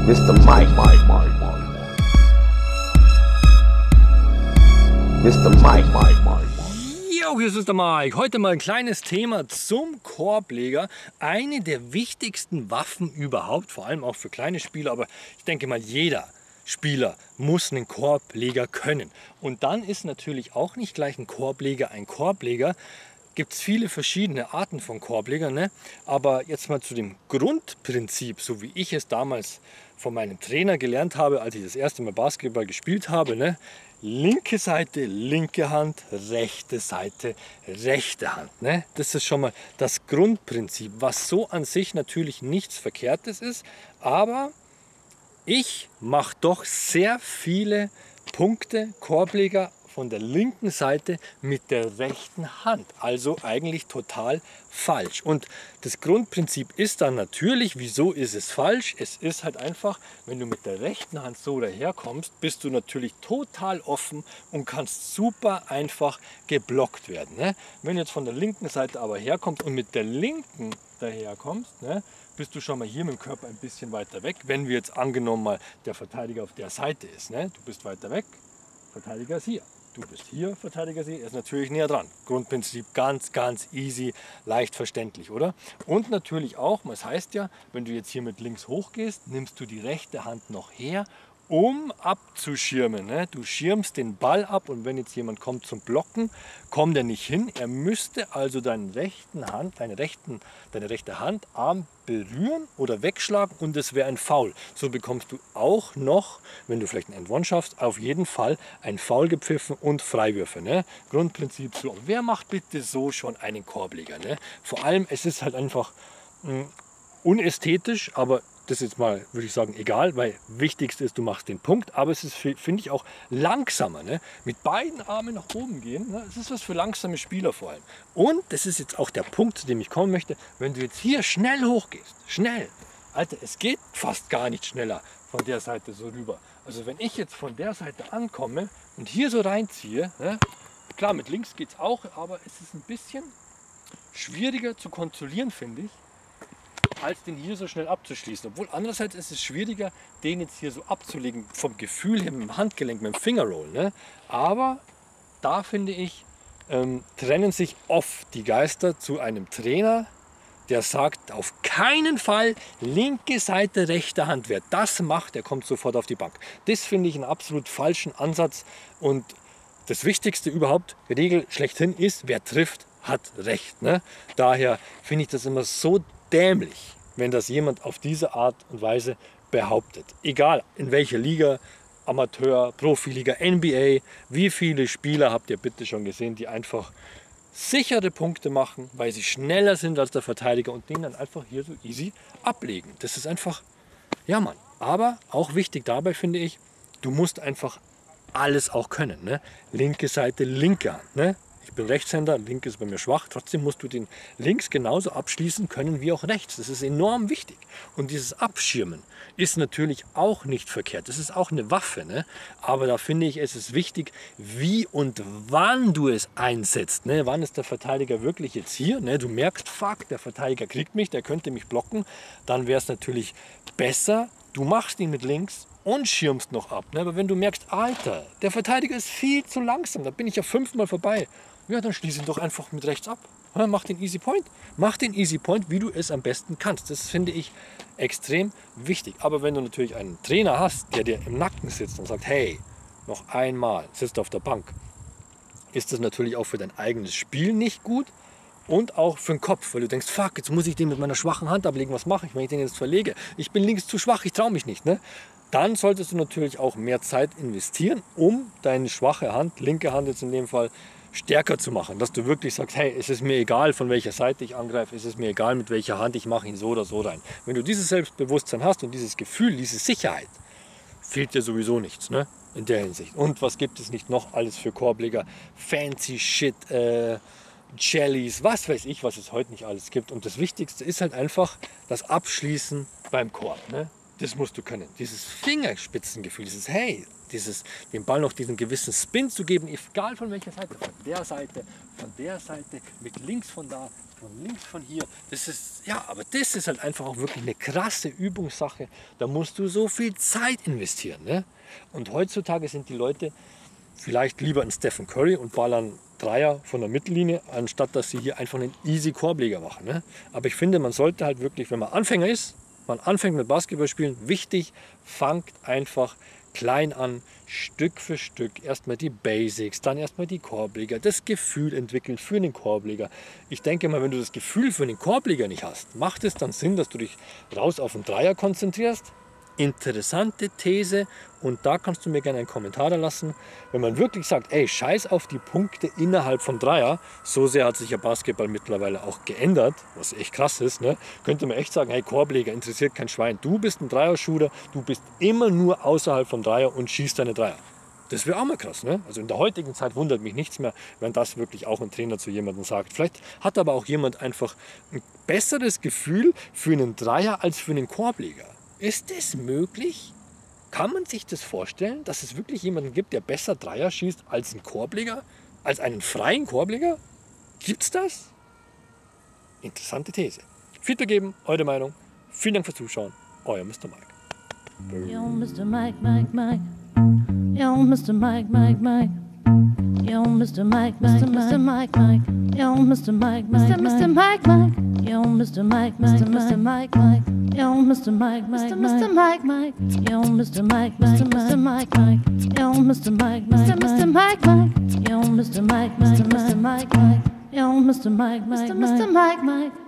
Mr. Mike. Mr. Mike. Jo, hier ist der Mike. Heute mal ein kleines Thema zum Korbleger. Eine der wichtigsten Waffen überhaupt, vor allem auch für kleine Spieler, aber ich denke mal jeder Spieler muss einen Korbleger können. Und dann ist natürlich auch nicht gleich ein Korbleger ein Korbleger. Gibt es viele verschiedene Arten von Korblegern, ne? Aber jetzt mal zu dem Grundprinzip, so wie ich es damals von meinem Trainer gelernt habe, als ich das erste Mal Basketball gespielt habe, ne? Linke Seite, linke Hand, rechte Seite, rechte Hand. Ne? Das ist schon mal das Grundprinzip, was so an sich natürlich nichts Verkehrtes ist, aber ich mache doch sehr viele Punkte, Korbleger von der linken Seite mit der rechten Hand. Also eigentlich total falsch. Und das Grundprinzip ist dann natürlich, wieso ist es falsch? Es ist halt einfach, wenn du mit der rechten Hand so daherkommst, bist du natürlich total offen und kannst super einfach geblockt werden. Ne? Wenn du jetzt von der linken Seite aber herkommst und mit der linken daherkommst, ne, bist du schon mal hier mit dem Körper ein bisschen weiter weg. Wenn wir jetzt angenommen mal der Verteidiger auf der Seite ist, ne, du bist weiter weg, Verteidiger ist hier. Du bist hier, Verteidiger ist hier, ist natürlich näher dran. Grundprinzip ganz, ganz easy, leicht verständlich, oder? Und natürlich auch, das heißt ja, wenn du jetzt hier mit links hochgehst, nimmst du die rechte Hand noch her, um abzuschirmen. Ne? Du schirmst den Ball ab und wenn jetzt jemand kommt zum Blocken, kommt er nicht hin. Er müsste also deine rechte Handarm berühren oder wegschlagen und es wäre ein Foul. So bekommst du auch noch, wenn du vielleicht einen End-One schaffst, auf jeden Fall ein Foul gepfiffen und Freiwürfe. Ne? Grundprinzip so. Wer macht bitte so schon einen Korbleger? Ne? Vor allem, es ist halt einfach unästhetisch, aber das ist jetzt mal, würde ich sagen, egal, weil wichtigst ist, du machst den Punkt, aber es ist, finde ich, auch langsamer. Ne? Mit beiden Armen nach oben gehen, ne? Das ist was für langsame Spieler vor allem. Und das ist jetzt auch der Punkt, zu dem ich kommen möchte, wenn du jetzt hier schnell hochgehst, schnell, Alter, es geht fast gar nicht schneller von der Seite so rüber. Also wenn ich jetzt von der Seite ankomme und hier so reinziehe, ne? Klar, mit links geht es auch, aber es ist ein bisschen schwieriger zu kontrollieren, finde ich, als den hier so schnell abzuschließen. Obwohl andererseits ist es schwieriger, den jetzt hier so abzulegen, vom Gefühl her mit dem Handgelenk, mit dem Fingerroll. Ne? Aber da finde ich, trennen sich oft die Geister zu einem Trainer, der sagt, auf keinen Fall linke Seite, rechte Hand. Wer das macht, der kommt sofort auf die Bank. Das finde ich einen absolut falschen Ansatz. Und das Wichtigste überhaupt, Regel schlechthin ist, wer trifft, hat Recht. Ne? Daher finde ich das immer so dämlich, wenn das jemand auf diese Art und Weise behauptet. Egal in welcher Liga, Amateur, Profiliga, NBA, wie viele Spieler habt ihr bitte schon gesehen, die einfach sichere Punkte machen, weil sie schneller sind als der Verteidiger und den dann einfach hier so easy ablegen. Das ist einfach, ja Mann. Aber auch wichtig dabei finde ich, du musst einfach alles auch können. Ne? Linke Seite, linke Hand. Ne? Ich bin Rechtshänder, link ist bei mir schwach. Trotzdem musst du den links genauso abschließen können wie auch rechts. Das ist enorm wichtig. Und dieses Abschirmen ist natürlich auch nicht verkehrt. Das ist auch eine Waffe. Ne? Aber da finde ich, es ist wichtig, wie und wann du es einsetzt. Ne? Wann ist der Verteidiger wirklich jetzt hier? Ne? Du merkst, fuck, der Verteidiger kriegt mich, der könnte mich blocken. Dann wäre es natürlich besser, du machst ihn mit links und schirmst noch ab. Ne? Aber wenn du merkst, Alter, der Verteidiger ist viel zu langsam, da bin ich ja 5-mal vorbei. Ja, dann schließ ihn doch einfach mit rechts ab. Ja, mach den Easy Point. Mach den Easy Point, wie du es am besten kannst. Das finde ich extrem wichtig. Aber wenn du natürlich einen Trainer hast, der dir im Nacken sitzt und sagt, hey, noch einmal, sitzt auf der Bank, ist das natürlich auch für dein eigenes Spiel nicht gut und auch für den Kopf, weil du denkst, fuck, jetzt muss ich den mit meiner schwachen Hand ablegen. Was mache ich, wenn ich den jetzt verlege? Ich bin links zu schwach, ich traue mich nicht. Ne? Dann solltest du natürlich auch mehr Zeit investieren, um deine schwache Hand, linke Hand jetzt in dem Fall, stärker zu machen, dass du wirklich sagst, hey, es ist mir egal, von welcher Seite ich angreife, es ist mir egal, mit welcher Hand, ich mache ihn so oder so rein. Wenn du dieses Selbstbewusstsein hast und dieses Gefühl, diese Sicherheit, fehlt dir sowieso nichts, ne? In der Hinsicht. Und was gibt es nicht noch alles für Korbleger? Fancy Shit, Jellies, was weiß ich, was es heute nicht alles gibt. Und das Wichtigste ist halt einfach das Abschließen beim Korb. Ne? Das musst du können. Dieses Fingerspitzengefühl, dieses Hey, dem Ball noch diesen gewissen Spin zu geben, egal von welcher Seite, von der Seite, mit links von da, von links von hier. Das ist, ja, aber das ist halt einfach auch wirklich eine krasse Übungssache. Da musst du so viel Zeit investieren. Ne? Und heutzutage sind die Leute vielleicht lieber ein Stephen Curry und ballern Dreier von der Mittellinie, anstatt dass sie hier einfach einen easy Korbleger machen. Ne? Aber ich finde, man sollte halt wirklich, wenn man Anfänger ist, man anfängt mit Basketballspielen, wichtig, fangt einfach klein an, Stück für Stück, erstmal die Basics, dann erstmal die Korbleger, das Gefühl entwickeln für den Korbleger. Ich denke mal, wenn du das Gefühl für den Korbleger nicht hast, macht es dann Sinn, dass du dich raus auf den Dreier konzentrierst? Interessante These, und da kannst du mir gerne einen Kommentar da lassen. Wenn man wirklich sagt, ey, scheiß auf die Punkte innerhalb vom Dreier, so sehr hat sich ja Basketball mittlerweile auch geändert, was echt krass ist, ne? Könnte man echt sagen, hey, Korbleger interessiert kein Schwein, du bist ein Dreier-Shooter, du bist immer nur außerhalb vom Dreier und schießt deine Dreier. Das wäre auch mal krass, ne? Also in der heutigen Zeit wundert mich nichts mehr, wenn das wirklich auch ein Trainer zu jemandem sagt. Vielleicht hat aber auch jemand einfach ein besseres Gefühl für einen Dreier als für einen Korbleger. Ist das möglich? Kann man sich das vorstellen, dass es wirklich jemanden gibt, der besser Dreier schießt als ein Korbleger? Als einen freien Korbleger? Gibt's das? Interessante These. Feedback geben, eure Meinung. Vielen Dank fürs Zuschauen. Euer Mr. Mike. Yo, Mr. Mike, Mike, Mike. Yo, Mr. Mike, Mike, Mike. Yo, Mr. Mike, Mr. Mike, Mike. Yo, Mr. Mike, Mr. Mike, Mike. Yo, Mr. Mike, Mr. Mike, Mike. Yo, Mr. Mike, Mr. Mike, Mike. Yo, Mr. Mike, Mr. Mike, Mike. Yo, Mr. Mike, Mr. Mike, Mike. Yo, Mr. Mike, Mr. Mike, Mike. Yo, Mr. Mike, Mr. Mike, Mike.